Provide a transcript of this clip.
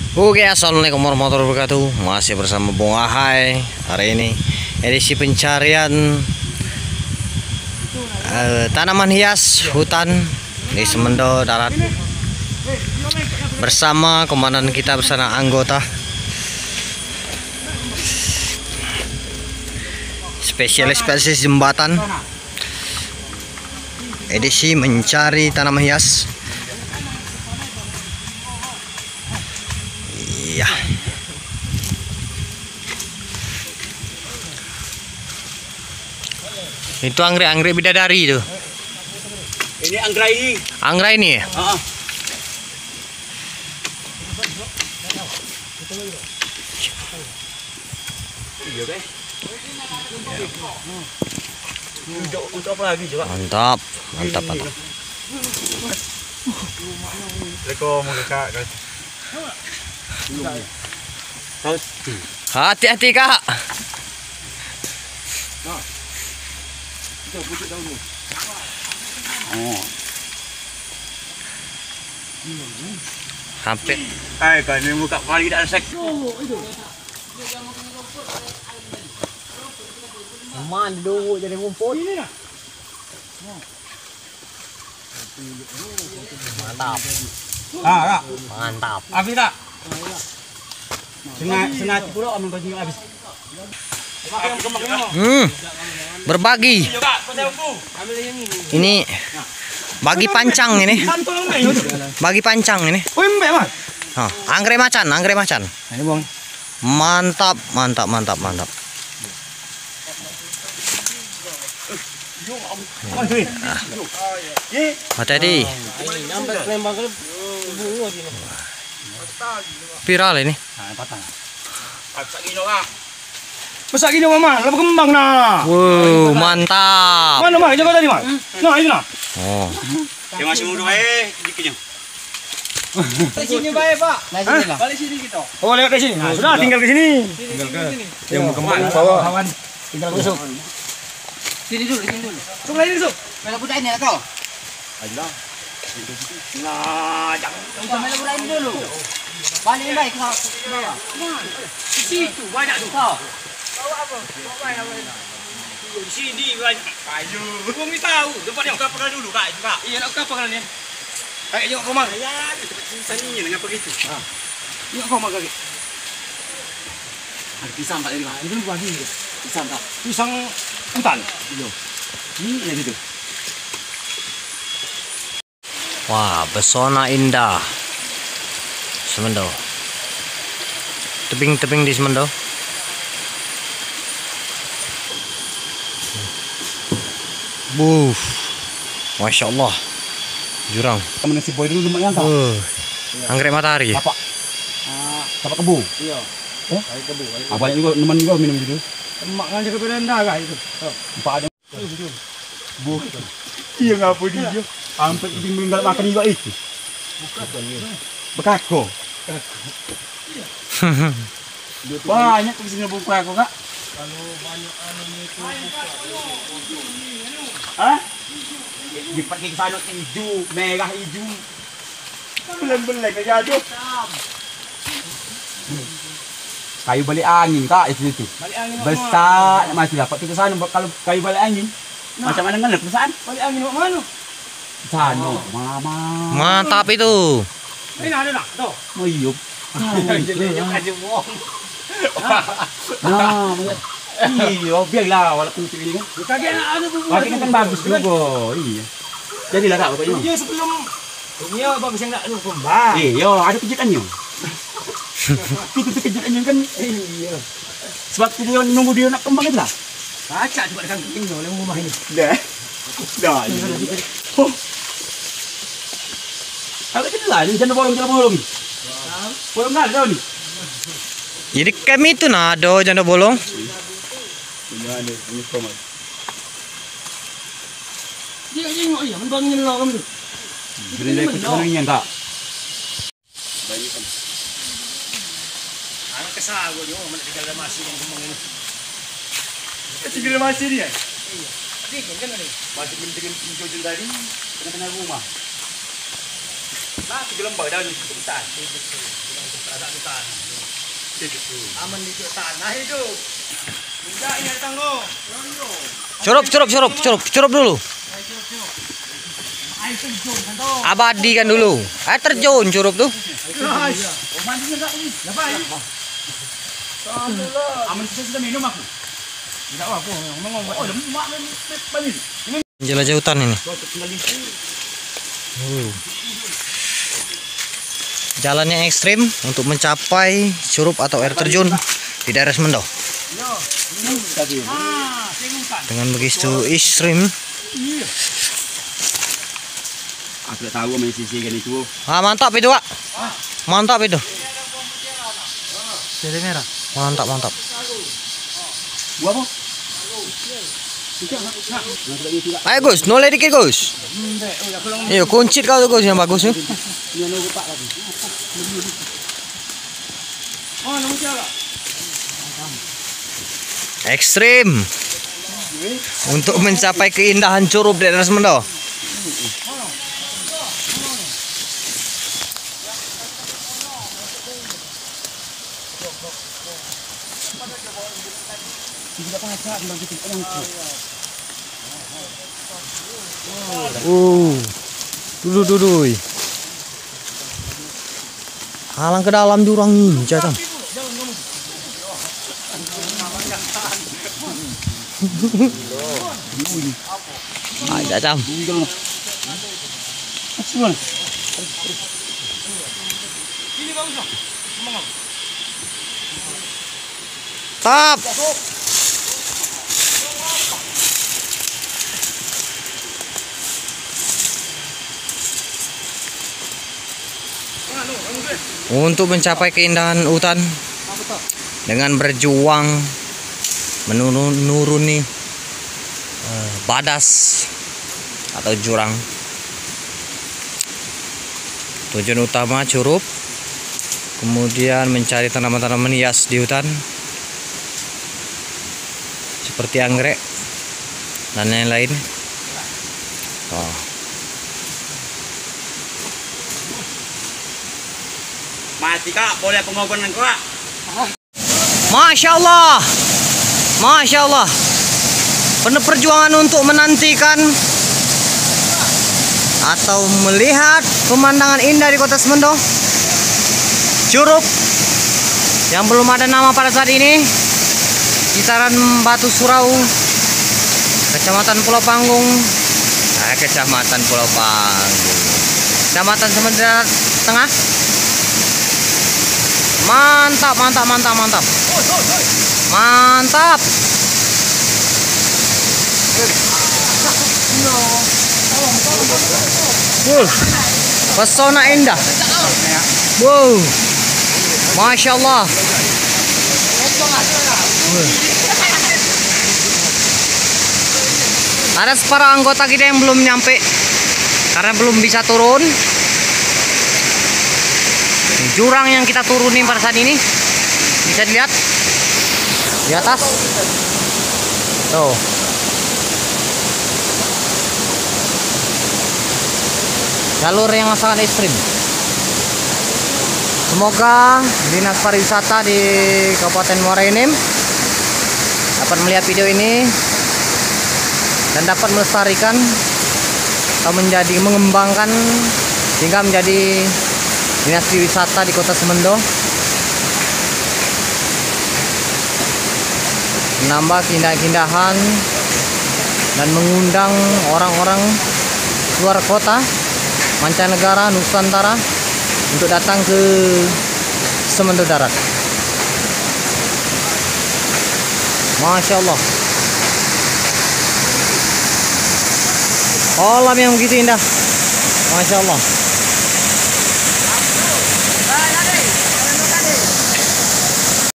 Oke, assalamualaikum warahmatullahi wabarakatuh. Masih bersama Bung Ahai. Hari ini edisi pencarian tanaman hias hutan di Semendo Darat bersama komandan kita bersama anggota spesialis jembatan. Edisi mencari tanaman hias. Iya. Itu anggrek bidadari itu. Ini anggrek ini. Anggrek ini ya? Iya, guys. Untuk apa lagi coba? Mantap. Assalamualaikum kakak. Hati-hati kak. Hampir. Kan ini muka kali tidak sek. Aman dulu jadi ngumpul. Mantap. Kak. Mantap. Habis tak? Sengaja pula ambil baju habis. Berbagi. Ini bagi pancang ini. Bagi pancang ini. Oh, mbak mas. Anggrek macan. Ini bang. Mantap. Hati-hati. Viral ini. Besar gini mama, lebih kembang nah. Wow, mantap. Mana mah? Jaga tadi mah. Nah itu nah. Oh. Dia masih muda dikitnya. Di sini baik pak. Nah sini lah. Balik sini kita. Oh lewat di sini. Nah, sudah tinggal ke sini. Tinggal ke. Yang mau kembang bawah. Kawan. Tinggal besok. Sini dulu. Sok lagi sok. Mela budak ini kau. Ayolah. Nah, jangan. Kita mela budak ini dulu. Balik baik ke bawah. Di situ banyak tu. Kau. Di sini banyak. Kayu. Gua minta tahu. Depan yang kau pegang dulu kak. Itu kak. Iya nak kau pegang ni. Kayak jengok kau mang. Ya, sini dengan begitu. Yuk kau makan. Ada pisang kat depan. Itu bagi. Pisang kak. Pisang hutan. Iya. Ini yang itu. Wah, pesona indah Semendo. Tebing-tebing di Semendo. Masya Allah. Jurang. Kamu nasi boy dulu lumayan kak. Anggrek matahari. Apa? Apa kebu? Iya. Kayu kebu. Apa juga teman juga minum gitu. Emak kan jaga beranda kak itu. Empat ada. Bu. Iya ngapa dia? Sampai tinggal makan juga itu. Bekako. Banyak di sini bekako kak. Kalau banyak anu itu. Hah? Dipakai sana hijau, merah hijau. Beleng-beleng aja aduh. Kayu balik angin kak itu. Balik angin. Besar masih dapat kita sana kalau kayu balik angin. Macam mana kan perusahaan? Balik angin mak mana? Sana, mama. Mantap itu. Ini ada nak? Tuh. Muyup. Jadi aja bohong. Nah, iya, biarlah walaupun itu ini kan. Kagak ada tu. Pakai kan bagus juga. Iya. Jadilah kak pokoknya. Iya sebelum ini bagus yang nak lu kembang. Iya, ada kejutannya. Itu kejutannya kan. Iya. Sebab dia nunggu dia nak kembang itu lah. Baca coba dekat ini oleh rumah ini. Dah. Dah. Oh. Kalau lah, ini jangan bolong. Bolong nggak ada nih. Jadi kami itu nado janda bolong. Ini ada, ini komat. Dia tengok ya, membangin lo kamu tu. Jadi dari kecualinya enggak. Anak kesal gua dia, mana tinggal dalam masih yang kembang ini. Tinggal masih dia. Iya. Bikin kan ni. Masih dengan hijau tadi tengah-tengah rumah. Nah, 3 lembar dah ni hutan. Ada hutan. Aman di tanah itu. Enggak ini datang lo. Curup dulu. Abadikan dulu. Air terjun curup tuh. Mandinya enggak ini. Ngapain? Aman sudah minum aku. Tidak apa, ngomong. Oh, lemak bani. Jelajah hutan ini. Jalannya ekstrim untuk mencapai curup atau air terjun di daerah Semendo. Dengan begitu ekstrim. Aku tak tahu main sisi kan itu. Mantap itu, Pak. Mantap itu. Jadi merah. Mantap. Buah apa? Ayo Gus, noleh dikit Gus. Iya, kuncit kau tuh Gus yang bagus tuh. Ekstrim untuk mencapai keindahan curup di daerah Semendo. Dudui. Halang ke dalam jurang ini, jatuh. Jam. Tap. Untuk mencapai keindahan hutan dengan berjuang menuruni badas atau jurang. Tujuan utama curup, kemudian mencari tanaman-tanaman hias di hutan seperti anggrek dan lain-lain. Mati Kak, boleh pengorbanan Kak. Masya Allah. Penuh perjuangan untuk menantikan atau melihat pemandangan indah di Kota Semendo. Curup yang belum ada nama pada saat ini, Kisaran Batu Surau, Kecamatan Pulau Panggung, Kecamatan Semendo Tengah. Mantap. Pesona indah. Wow. Masya Allah. Ada separuh anggota kita yang belum nyampe karena belum bisa turun. Jurang yang kita turunin pada saat ini bisa dilihat di atas. Tuh. Jalur yang sangat ekstrim. Semoga Dinas Pariwisata di Kabupaten Muara Enim dapat melihat video ini dan dapat melestarikan atau mengembangkan hingga menjadi Dinas Pariwisata di Kota Semendo, menambah keindahan dan mengundang orang-orang luar kota, mancanegara, Nusantara untuk datang ke Semendo Darat. Masya Allah. Alam yang begitu indah. Masya Allah.